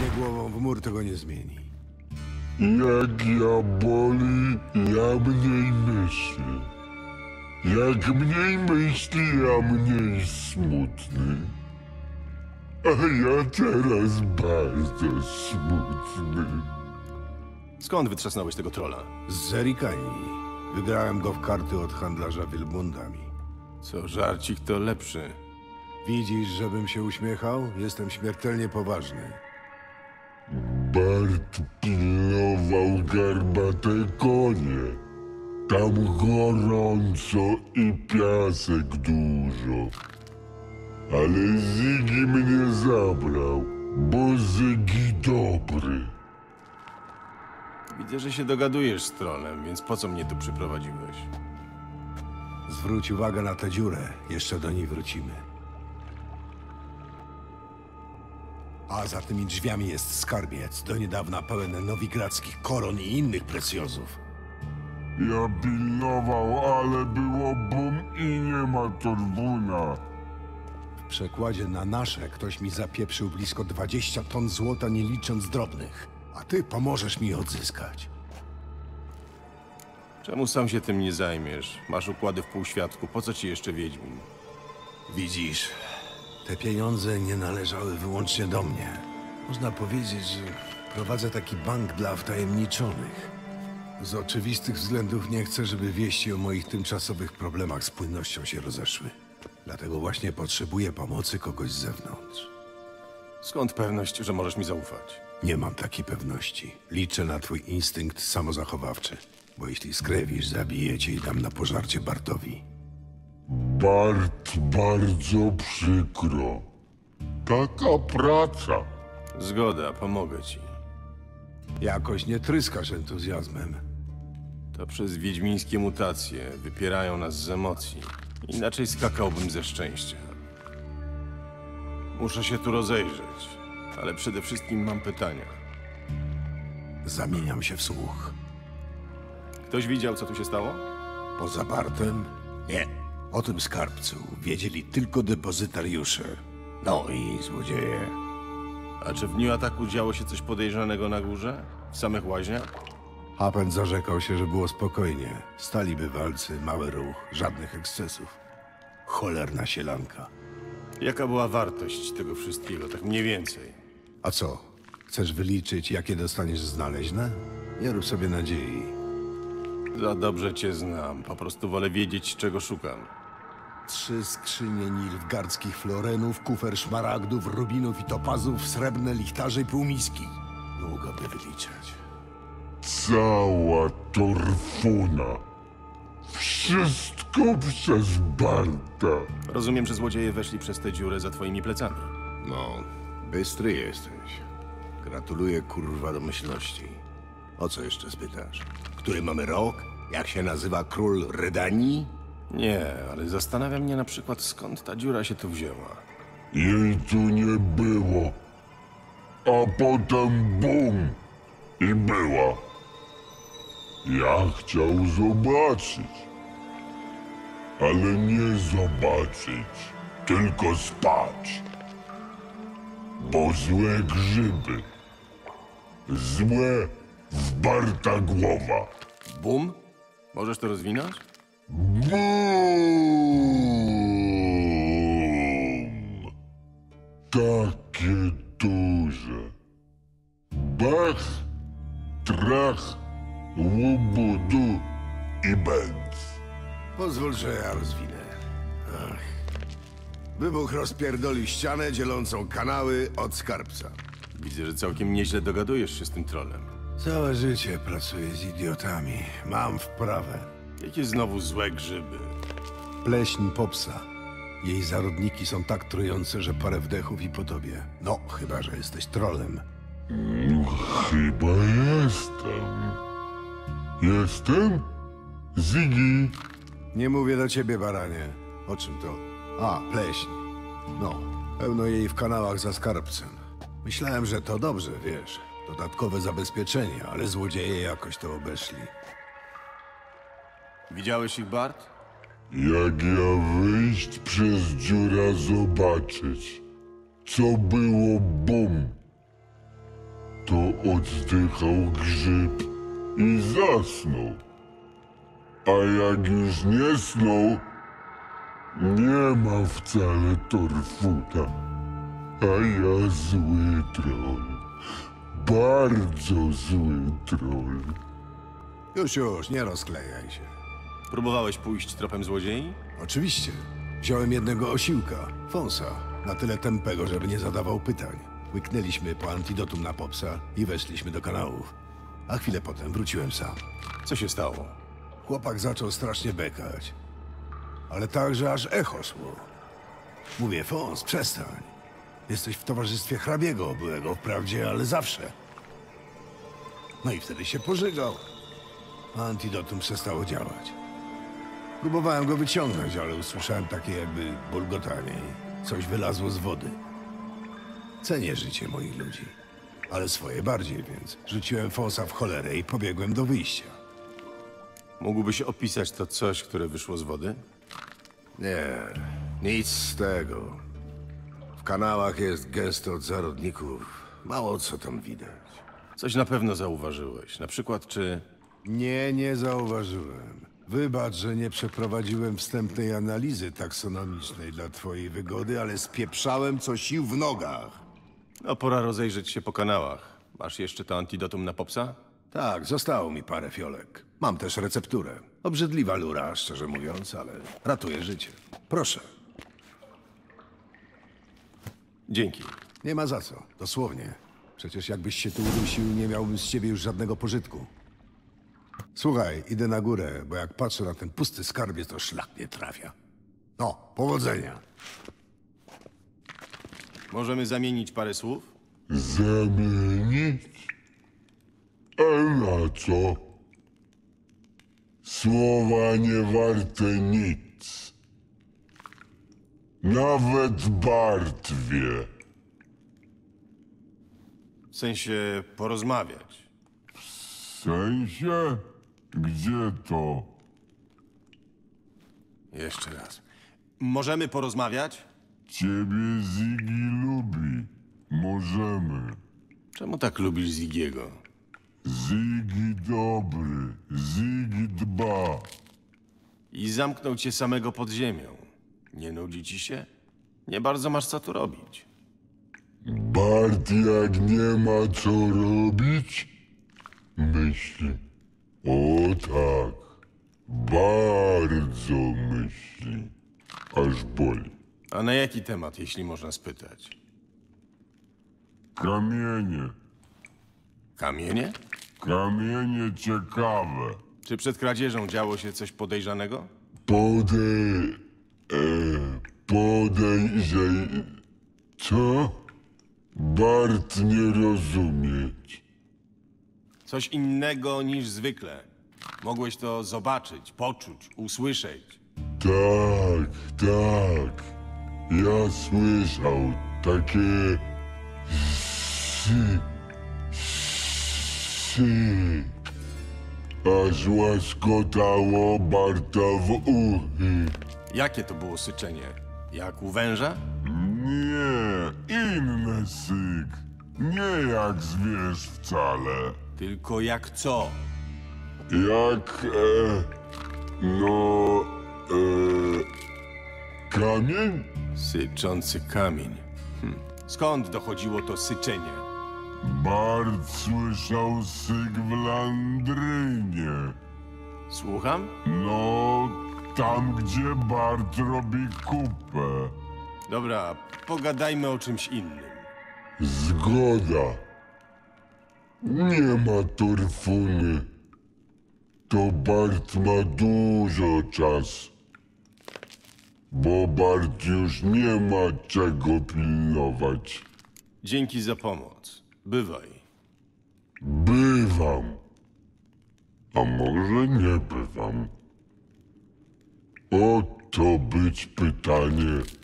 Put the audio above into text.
głową w mur tego nie zmieni. Jak ja boli, ja mniej myślę. Jak mniej myśli, ja mniej smutny. A ja teraz bardzo smutny. Skąd wytrzasnąłeś tego trolla? Z Zerikani. Wygrałem go w karty od handlarza wielbłądami. Co żarcik to lepszy. Widzisz, żebym się uśmiechał? Jestem śmiertelnie poważny. Bart pilnował garbate konie. Tam gorąco i piasek dużo. Ale Zygi mnie zabrał, bo Zygi dobry. Widzę, że się dogadujesz z trollem, więc po co mnie tu przyprowadziłeś? Zwróć uwagę na tę dziurę. Jeszcze do niej wrócimy. A za tymi drzwiami jest skarbiec, do niedawna pełen nowigradzkich koron i innych precjozów. Ja pilnował, ale było bum i nie ma torbuna. W przekładzie na nasze ktoś mi zapieprzył blisko 20 ton złota, nie licząc drobnych. A ty pomożesz mi je odzyskać. Czemu sam się tym nie zajmiesz? Masz układy w półświadku, po co ci jeszcze Wiedźmin? Widzisz, te pieniądze nie należały wyłącznie do mnie. Można powiedzieć, że prowadzę taki bank dla wtajemniczonych. Z oczywistych względów nie chcę, żeby wieści o moich tymczasowych problemach z płynnością się rozeszły. Dlatego właśnie potrzebuję pomocy kogoś z zewnątrz. Skąd pewność, że możesz mi zaufać? Nie mam takiej pewności. Liczę na twój instynkt samozachowawczy. Bo jeśli skrewisz, zabiję cię i dam na pożarcie Bartowi. Bart, bardzo przykro. Taka praca. Zgoda, pomogę ci. Jakoś nie tryskasz entuzjazmem. To przez wiedźmińskie mutacje wypierają nas z emocji. Inaczej skakałbym ze szczęścia. Muszę się tu rozejrzeć, ale przede wszystkim mam pytania. Zamieniam się w słuch. Ktoś widział, co tu się stało? Poza Bartem? Nie. O tym skarbcu wiedzieli tylko depozytariusze. No i złodzieje. A czy w dniu ataku działo się coś podejrzanego na górze? W samych łaźniach? Hapen zarzekał się, że było spokojnie. Stali bywalcy, mały ruch, żadnych ekscesów. Cholerna sielanka. Jaka była wartość tego wszystkiego, tak mniej więcej? A co? Chcesz wyliczyć, jakie dostaniesz znaleźne? Nie rób sobie nadziei. Za dobrze cię znam, po prostu wolę wiedzieć, czego szukam. 3 skrzynie nilfgardzkich florenów, kufer szmaragdów, rubinów i topazów, srebrne lichtarze i półmiski. Długo by wyliczać. Cała torfuna. Wszystko przez Barta. Rozumiem, że złodzieje weszli przez tę dziurę za twoimi plecami. No, bystry jesteś. Gratuluję, kurwa, domyślności. O co jeszcze spytasz? Który mamy rok? Jak się nazywa król Redanii? Nie, ale zastanawia mnie na przykład, skąd ta dziura się tu wzięła. Jej tu nie było. A potem bum! I była. Ja chciał zobaczyć. Ale nie zobaczyć, tylko spać. Bo złe grzyby. Złe w Barta głowa. Bum? Możesz to rozwinąć? Bum! Takie duże. Bach, trach, łubudu i bęc. Pozwól, że ja rozwinę. Ach. Wybuch rozpierdolił ścianę dzielącą kanały od skarbca. Widzę, że całkiem nieźle dogadujesz się z tym trolem. Całe życie pracuję z idiotami. Mam wprawę. Jakie znowu złe grzyby? Pleśń popsa. Jej zarodniki są tak trujące, że parę wdechów i po tobie. No, chyba że jesteś trolem. Chyba jestem. Jestem? Ziggy. Nie mówię do ciebie, baranie. O czym to? A, pleśń. No, pełno jej w kanałach za skarbcem. Myślałem, że to dobrze, wiesz. Dodatkowe zabezpieczenie, ale złodzieje jakoś to obeszli. Widziałeś ich, Bart? Jak ja wyjść przez dziura zobaczyć, co było bum. to oddychał grzyb i zasnął. A jak już nie snął, nie ma wcale Torfuta. A ja zły troll. Bardzo zły troll. Już, nie rozklejaj się. Próbowałeś pójść tropem złodziei? Oczywiście. Wziąłem jednego osiłka, Fonsa, na tyle tępego, żeby nie zadawał pytań. Łyknęliśmy po antidotum na popsa i weszliśmy do kanałów. A chwilę potem wróciłem sam. Co się stało? Chłopak zaczął strasznie bekać. Ale tak, że aż echo szło. Mówię, Fons, przestań. Jesteś w towarzystwie hrabiego, byłego wprawdzie, ale zawsze. No i wtedy się pożygał. A antidotum przestało działać. Próbowałem go wyciągnąć, ale usłyszałem takie jakby bulgotanie i coś wylazło z wody. Cenię życie moich ludzi, ale swoje bardziej, więc rzuciłem Fonsa w cholerę i pobiegłem do wyjścia. Mógłbyś opisać to coś, które wyszło z wody? Nie, nic z tego. W kanałach jest gęsto od zarodników. Mało co tam widać. Coś na pewno zauważyłeś. Na przykład, czy... Nie zauważyłem. Wybacz, że nie przeprowadziłem wstępnej analizy taksonomicznej dla twojej wygody, ale spieprzałem co sił w nogach. No, pora rozejrzeć się po kanałach. Masz jeszcze to antidotum na popsa? Tak, zostało mi parę fiolek. Mam też recepturę. Obrzydliwa lura, szczerze mówiąc, ale ratuje życie. Proszę. Dzięki. Nie ma za co, dosłownie. Przecież jakbyś się tu udusił, nie miałbym z ciebie już żadnego pożytku. Słuchaj, idę na górę, bo jak patrzę na ten pusty skarbiec, to szlak nie trafia. No, powodzenia. Możemy zamienić parę słów? Zamienić? A na co? Słowa nie warte nic. Nawet Bart wie. W sensie porozmawiać. W sensie? Gdzie to? Jeszcze raz. Możemy porozmawiać? Ciebie Ziggy lubi. Możemy. Czemu tak lubisz Zigiego? Ziggy dobry. Ziggy dba. I zamknął cię samego pod ziemią. Nie nudzi ci się? Nie bardzo masz co tu robić. Bart jak nie ma co robić, myśli. O tak, bardzo myśli. Aż boli. A na jaki temat, jeśli można spytać? Kamienie. Kamienie? Kamienie ciekawe. Czy przed kradzieżą działo się coś podejrzanego? Podejrzej... Co? Bart nie rozumieć. Coś innego niż zwykle. Mogłeś to zobaczyć, poczuć, usłyszeć. Tak, tak. Ja słyszał takie... Aż łaskotało Barta w uchy. Jakie to było syczenie? Jak u węża? Nie, inny syk. Nie jak zwierz wcale. Tylko jak co? Jak, kamień? Syczący kamień. Skąd dochodziło to syczenie? Bart słyszał syk w Landrynie. Słucham? No, tam gdzie Bart robi kupę. Dobra, pogadajmy o czymś innym. Zgoda. Nie ma Torfuny. To Bart ma dużo czasu. Bo Bart już nie ma czego pilnować. Dzięki za pomoc. Bywaj. Bywam. A może nie bywam? Oto być pytanie.